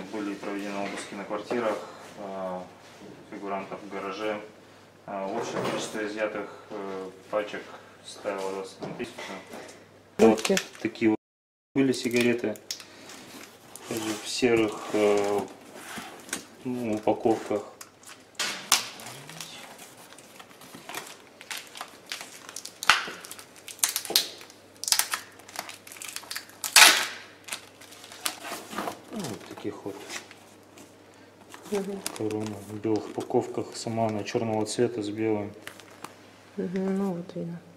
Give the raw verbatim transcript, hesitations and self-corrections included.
были проведены обыски на квартирах фигурантов в гараже. Общее количество изъятых пачек составило двадцать одну тысячу. Вот такие вот были сигареты в серых ну, упаковках. Ну, вот таких вот. Угу. Корона в белых упаковках, сама она черного цвета с белым. Угу, ну вот видно.